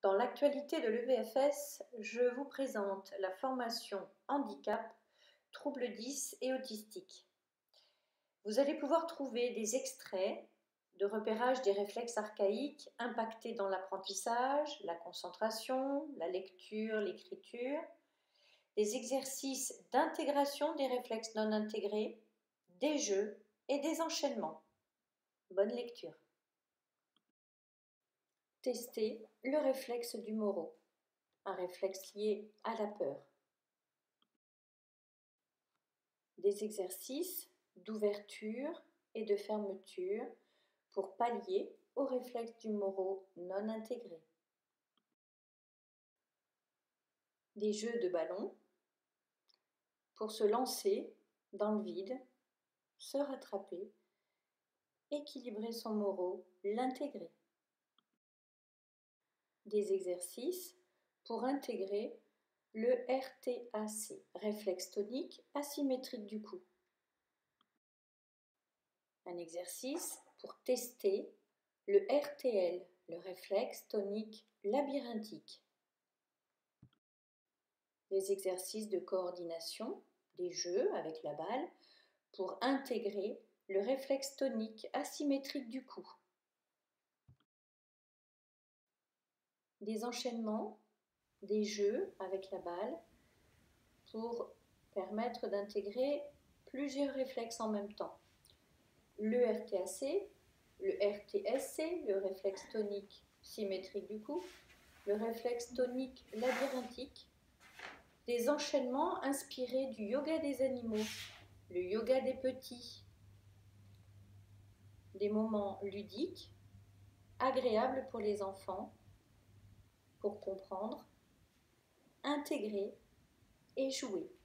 Dans l'actualité de l'EVFS, je vous présente la formation handicap, troubles 10 et autistique. Vous allez pouvoir trouver des extraits de repérage des réflexes archaïques impactés dans l'apprentissage, la concentration, la lecture, l'écriture, des exercices d'intégration des réflexes non intégrés, des jeux et des enchaînements. Bonne lecture. Tester le réflexe du Moro, un réflexe lié à la peur. Des exercices d'ouverture et de fermeture pour pallier au réflexe du Moro non intégré. Des jeux de ballon pour se lancer dans le vide, se rattraper, équilibrer son Moro, l'intégrer. Des exercices pour intégrer le RTAC, réflexe tonique asymétrique du cou. Un exercice pour tester le RTL, le réflexe tonique labyrinthique. Des exercices de coordination, des jeux avec la balle pour intégrer le réflexe tonique asymétrique du cou. Des enchaînements, des jeux avec la balle pour permettre d'intégrer plusieurs réflexes en même temps. Le RTAC, le RTSC, le réflexe tonique symétrique du cou, le réflexe tonique labyrinthique, des enchaînements inspirés du yoga des animaux, le yoga des petits, des moments ludiques, agréables pour les enfants, pour comprendre, intégrer et jouer.